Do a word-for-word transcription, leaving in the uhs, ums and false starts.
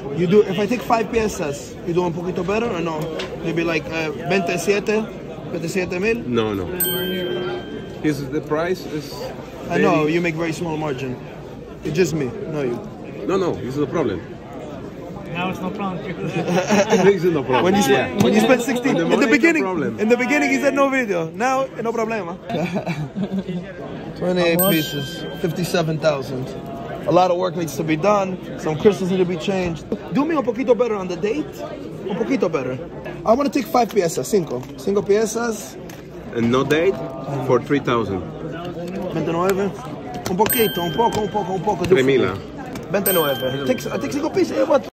You do, if I take five piezas, you do un poquito better or no? Maybe like uh, veintisiete, veintisiete mil? No, no. His, the price is... I know, you make very small margin. It's just me, no you. No, no, this is the problem. Now it's no problem. This is no problem. When you, sp yeah. when you spend sixteen, The in the money, beginning, no problem. in the beginning he said no video. Now, no problema. twenty-eight pieces, fifty-seven thousand. A lot of work needs to be done. Some crystals need to be changed. Do me un poquito better on the date. Un poquito better. I want to take five piezas, cinco. Cinco piezas. And no date for three thousand. veintinueve. Un poquito, un poco, un poco, un poco. Tres mil. veintinueve. Take, I take cinco pieces. What?